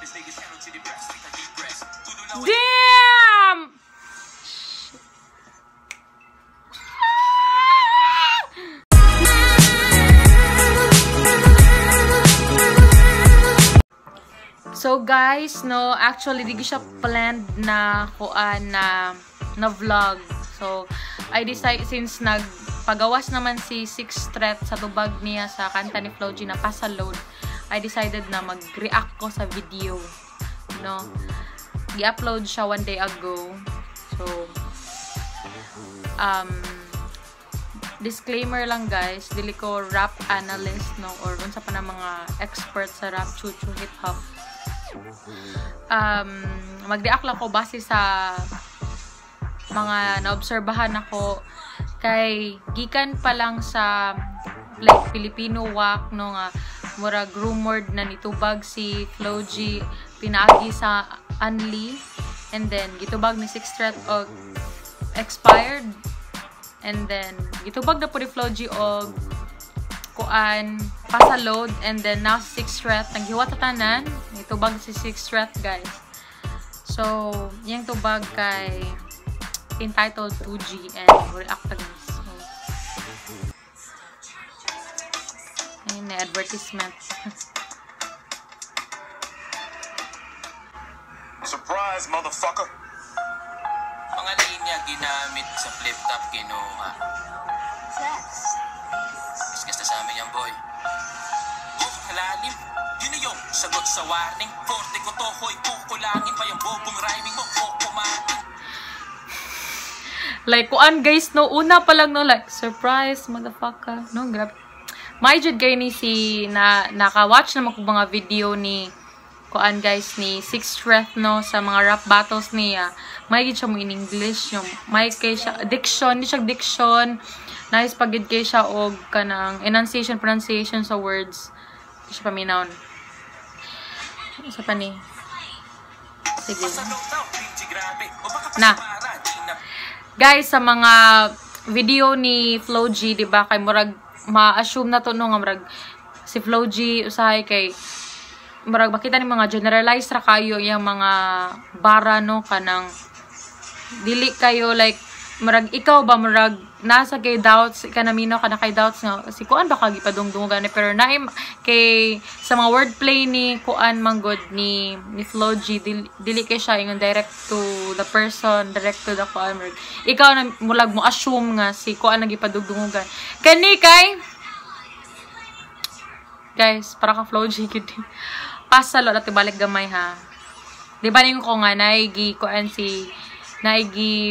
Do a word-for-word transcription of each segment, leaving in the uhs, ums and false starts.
Damn! So guys, no, actually di ko siya planned na kuan na na vlog. So I decide, since nagpagawas naman si Sixth Threat sa tubag niya sa kanta ni Flo G na Pasaload, I decided na mag-react ko sa video, no. I-upload siya one day ago. So um disclaimer lang guys, dili ko rap analyst, no, or unsa pa na mga expert sa rap, chuchu, hip hop. Um, mag-react lang ko base sa mga naobserbahan ako kay gikan pa lang sa like Filipino walk, no, nga murag rumored na nitubag si Flo G pinagi sa Unli, and then gitubag ni Sixth Threat og expired, and then gitubag na po ni Flo G og kuan Pasaload, and then now si Sixth Threat naghiwat tanan itubag si Sixth Threat guys. So yung tubag kay entitled two G and react guys. So, ayun na advertisement. Surprise, motherfucker! Mga linya ginamit sa flip-top kinuha. Isgas na sa amin yan, boy. Oh, kalalim. Yun na yung sagot sa warning. Forte ko to, hoy, kukulangin pa yung bobong rhyming mo. O kumain. Like, kuan guys, no, una pa lang, no, like, surprise, motherfucker. No, grabe. May jud gay ni si, na, naka-watch naman ko mga video ni, kuan guys, ni Sixth Threat, no, sa mga rap battles niya. May gid siya mo in English, yung, may kay siya, diction, di siya diction, nice pagid kay siya, og kanang enunciation, pronunciation sa words. Di siya paminaw. Isa pa ni. Sige. Na. Guys, sa mga video ni Flo G, di ba, kay murag ma-assume na to, no, nga murag si Flo G usahay kay murag makita ni mga generalized ra kayo yung mga bara, no, kanang dili kayo like murag ikaw ba murag nasa kay doubts kanamino kana kay doubts nga si kuan ba kagi padungdungan ni, pero naim kay sa mga wordplay ni kuan manggod ni ni Flo G, dili, dili kay siya ingon direct to the person, direct to the kuan murag ikaw na mulag mo assume nga si kuan nagipadungdungan kani kay guys para ka Flo G gid pasalo natin balik gamay ha, di ba ning ko nga naigi kuan si naigi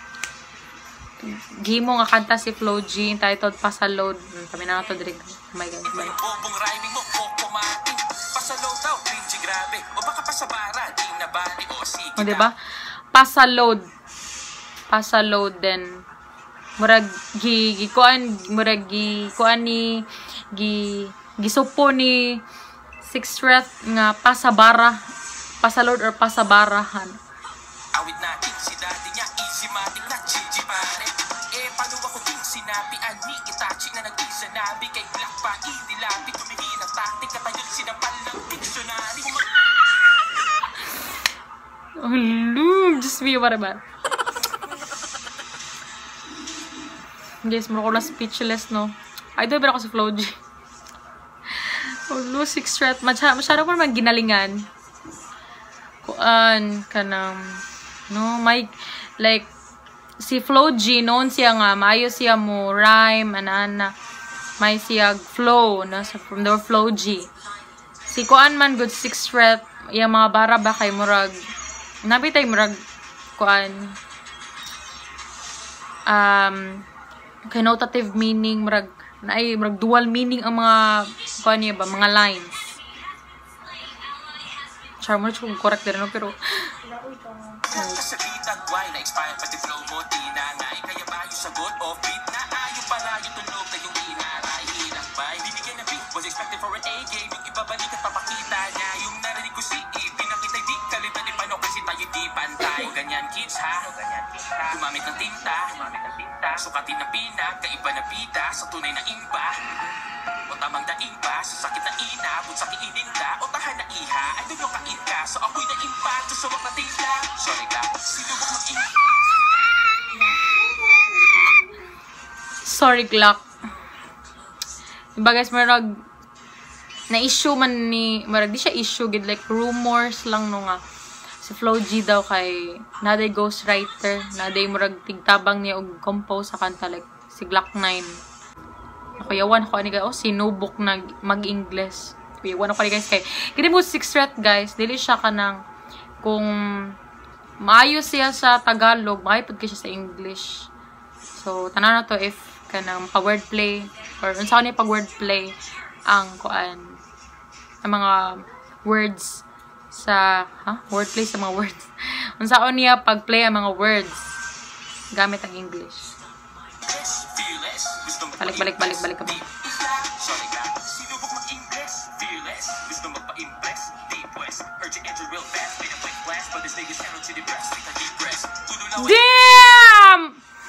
gimo nga kanta si Flo G entitled Pasaload. Kami na to direct. Oh my god. Bobong rhyming mo o kumain. Pasaload daw, cringy grabe. O baka pasabara, di na bali o sige. O diba? Pasaload. Pasaload din. Murag gi gi kuan murag gi kuan ni gi gisupo ni Sixth Threat nga pasabara. Pasaload or pasabarahan. Awit natin si daddy niya, easy matik na Gigi pare. Eh, paano ako din sinabi, ani, itachi na nag-isanabi kay Black pa, inilabi, tumihin ang taktik at ayun sinapal ng dictionary. Oh, look, just me, what about? Guys, mura ko na speechless, no? Idol ba ako sa Flo G? Oh, look, Sixth Threat, masyado ko naman ginalingan. Kuan, kanang, no, may, like, si Flo G, noon siya nga, maayo siya mo, rhyme, anana, may siya flow, no, so, from the Flo G. Si kuan man, good Sixth Threat, yung mga bara ba kay murag, nabitay murag, kuan, um, connotative meaning, murag, na ay, murag dual meaning ang mga, kuan niya ba, mga lines. Charmer, kung correct din, no, pero, Kasalitag why na expired pati flow mo di na ngay kaya ba yung sagot o beat na ayo pala yung tunog na yung inaray ilang bay bibigyan na beat was expected for an A-game yung ibabalik at papakita niya yung narinig ko si E pinakita di kalitan ni Pano kasi tayo di pantay ganyan kids ha ganyan kids ha gumamit ng tinta gumamit ng tinta sukatin na pinag kaiba na bida sa tunay na imba o tamang daing ba sa sakit na ina bun sa kiininda o tahan na iha ay doon yung kain ka sorry, Glock. Diba guys, marag na-issue man ni, marag di siya issue, gid like rumors lang no nga. Si Flo G daw kay, naday ghostwriter, naday marag tigtabang niya og compose sa kanta, like si Glock nine. Ako yawan ako ani guys, oh, sinubok na mag-English. Yawan ako ni guys kay, kini mo six threat guys, dili siya kanang, kung maayos siya sa Tagalog, maayos siya sa English. So, tanan na to if kanang pa-wordplay, or unsa ni pag-wordplay, ang kuan, ang mga words sa, ha? Wordplay sa mga words. Unsa niya pag-play ang mga words gamit ang English. Balik, balik, balik, balik ka ba? Damn!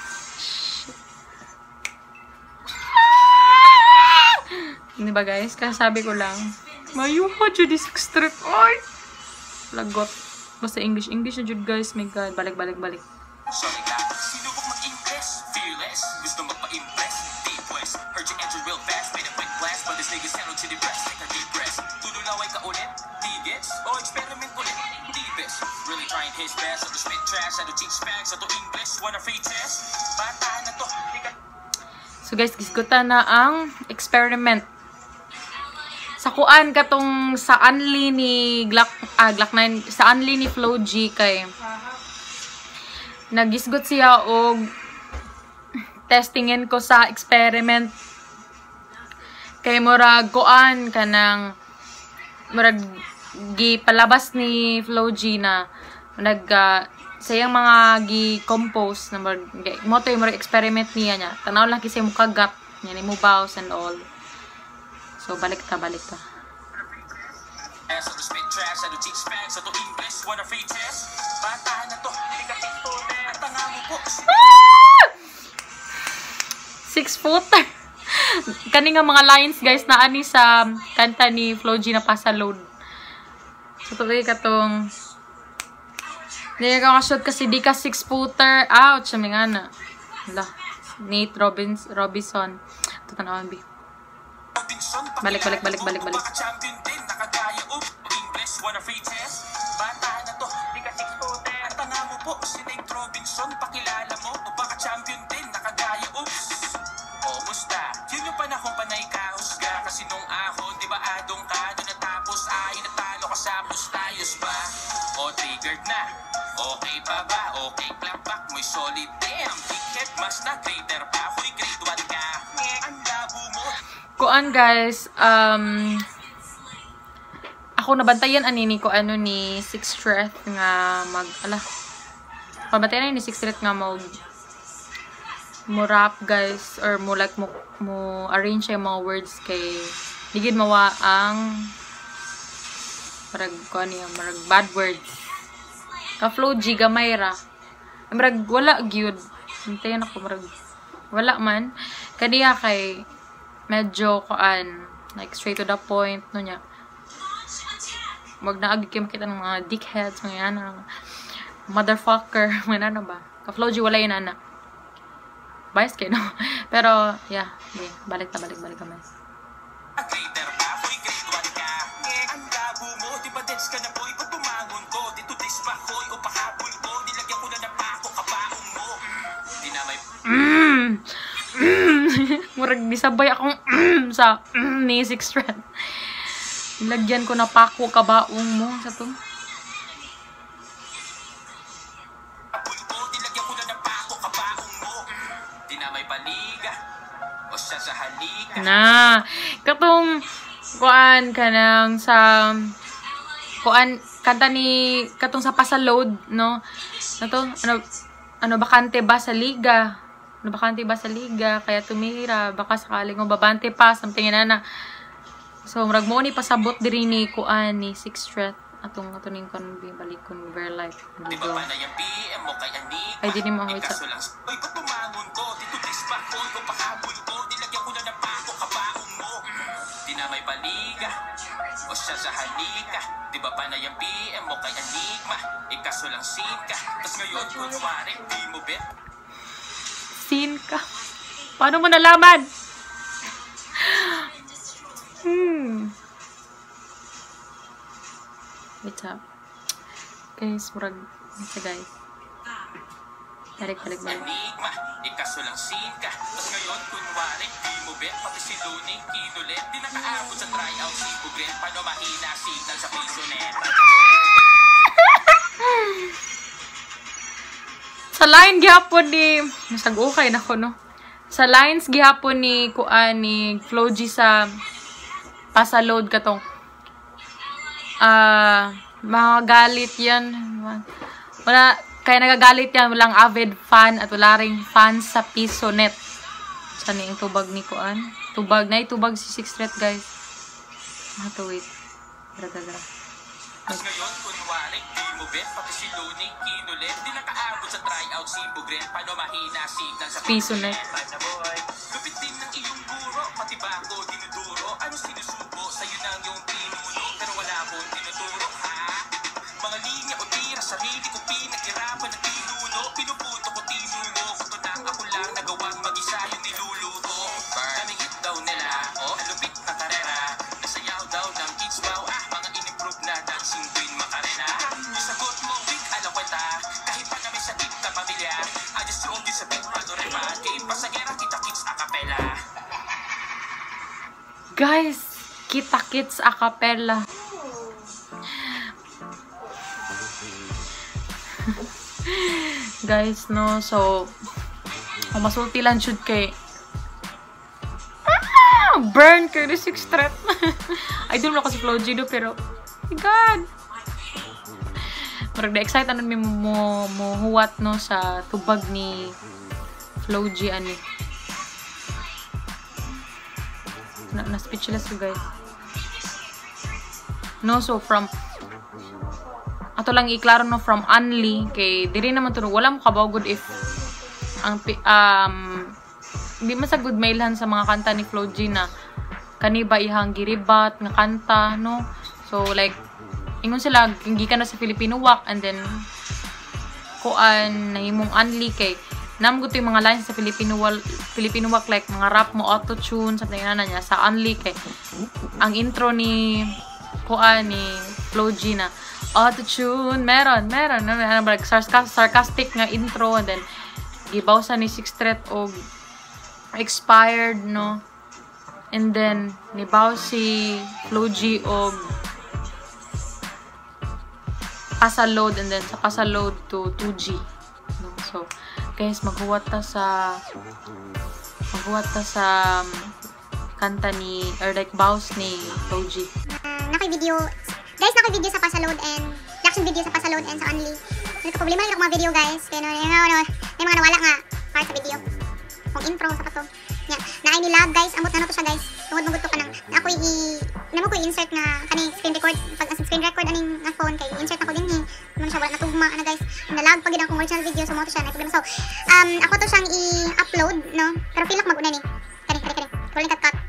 Hindi ba guys? Kasabi ko lang. Mayuha dyan di six trip. Ay! Lagot. Basta English. English na dyan guys. My God. Balik, balik, balik. Sorry ka, sinubok mag-impress, fearless, gusto magpa-impress, deep west, heard you enter real fast, made a quick blast, but this nigga's handled to the breast, take a deep breath, tululaway ka ulit, digits, o experiment ulit, deepest, really trying his best, so to spit trash, I do teach facts, so to English, wanna free test, bata na to, so guys, gisgutan na ang experiment. Sa kuan katong sa Unli ni Glock, ah, Glock nine, sa Unli ni Flo G kay nagisgot siya og testingin ko sa experiment kay murag kuan kanang murag gipalabas ni Flo G na nag uh, sayang mga gi-compose na murag mo to yung murag experiment niya niya tanaw lang kasi mo kagat niya ni mo bows and all. So balik ta balik ta six footer. Kani nga mga lines guys na ani sa kanta ni Flo G na Pasa Load. So tuloy katong hindi ka kashoot kasi di ka six footer. Ouch, sabi nga na. Hala, Nate Robbins, Robinson. Ito tanawan bi. Balik, balik, balik, balik, balik. Robinson, pakilala mo, o baka champion din, nakagaya, oops. O, musta? Yun yung panahon pa na ikahusga, kasi nung ahon, di ba adong ka, doon natapos ay natalo ka sa mustayos ba? O, triggered na, okay pa ba? Okay, clap back, mo'y solid, damn, big head, mas na greater pa, huy, grade one ka, ang labo mo. Kuan guys, um, ako nabantayan anini ko ano ni Six Strength nga mag, ala, pamatay na ni Six Street nga mo mo rap guys or mo like mo, mo arrange yung mga words kay digid mawa ang marag ko niya marag bad words ka Flo G gamay ra marag wala gyud hintayin ako marag wala man kaniya kay medyo kuan like straight to the point no nya wag na agi kay makita ng mga dickheads mga yan motherfucker, mga ano ba? Ka-Flo G, wala yun, anak. Bias kayo, no? Pero, yeah, yeah. Balik na, balik, balik kami. Mm! Mm! Murag, disabay akong mm! sa mm! ni Six Strength. Nilagyan ko na pako kabaong mo sa to. Na katong kuan kanang sa kuan kanta ni katong sa Pasa Load no nato ano ano bakante ba sa liga ano bakante ba sa liga kaya tumira baka sakaling mo babante pa something na na so murag mo ni pasabot diri ni kuan ni Six Strength atong atong ning kon balik kon ver life ay di ni mo wait sa oy ko tumangon ko dito dispa ko ko pahabol ko dilagyan ko na ng pako kabaong mo di na may baliga o siya sa halika di ba pa na yung P M mo kay Enigma ikaso lang sin ka tas ngayon kunwari di mo bet sin ka Paano mo nalaman? Hmm. Wait up. Guys, murag. Ito guys. Balik, balik, balik. Enigma, ikaso lang scene ka. Tapos ngayon, kunwari, di mo bet. Pati si Looney, kinulit. Di nakaabot sa tryout si Bugret. Paano mahina signal sa pisonet? Sa line gihapon ni... Nasag-ukay na ko, no? Sa lines gihapon ni kuan ni Floji sa pasaload katong ah uh, magagalit yan. Wala, kaya nagagalit yan. Walang avid fan at wala ring fans sa pisonet. Saan yung tubag ni kuan? Tubag na tubag si Sixth Threat, guys. I have to wait. Dara, dara. As ngayon, kunwari, di mo bet, pati si Looney, kinulit. Di nakaabot sa tryout si Bugret. Paano mahina signal sa pisonet? Lupit din ng iyong guro, pati bago dinuduro. Ano sinusubo, sa'yo nang yung pinuno. Pero wala akong tinuturo, ha? Mga linya o tira, sarili ko pinaghirapan na pinuno. Pinuputo ko tinuno, kuto nang ako lang nagawang mag-isa yung niluluto. Daming hit daw nila, oh, lupit na karera. Nasayaw daw ng kids, wow, ah, mga in-improve na dancing queen Macarena. Yung sagot mo, weak, alam kwenta. Kahit pa kami sa tip na pamilya, I just told you sa bit, padorema. Game pasagera, kita kids a cappella. Guys, kita kids a cappella. Guys, no, so kung masulti lang should kay ah, burn kay the Sixth Threat. I don't know kasi Floji do, pero oh my god, marag na-excite ano mi mo mo huwat no sa tubag ni Floji ani. Na, na speechless ko guys. No, so from ato lang iklaro no from Unli kay diri naman to wala mo kabawgod if ang um hindi man sa good mailhan sa mga kanta ni Floji na kani ba ihang giribat nga kanta no. So like ingon sila gikan na sa Filipino Wak and then kuan nahimong Unli kay namgo to yung mga lines sa Filipino Wak Filipino Wak like mga rap mo auto tune something na niya sa Unli kay ang intro ni kuan ni Floji na auto-tune, meron, meron, ano, ano, like, sarcastic, sarcastic nga intro, and then, gibaw sa ni Sixth Threat og expired, no, and then, nibaw si Floji og pasaload, and then, sa pasaload to two G, no, so, guys, maghuwat ta sa, maghuwat ta sa, um, kanta ni, or like, baws ni Floji. Um, naka-video, guys, naka-video sa pasaload and reaction video sa pasaload and sa Unli. May problema lang mga video guys. Kaya no, yung, no, yung mga nawala nga part sa video. Kung intro sa pato. Nya, naay ni lag guys. Amot na no to siya guys. Tungod maguto ka nang na ako i namo ko i-insert nga kani screen record pag as screen record aning nga phone kay insert na ko din ni. Mo siya wala natugma ana guys. Nalag pag gid ang original video so mo to siya na problema. So, um ako to siyang i-upload no. Pero feel like maguna ni. Kani kani kani. Rolling cut cut.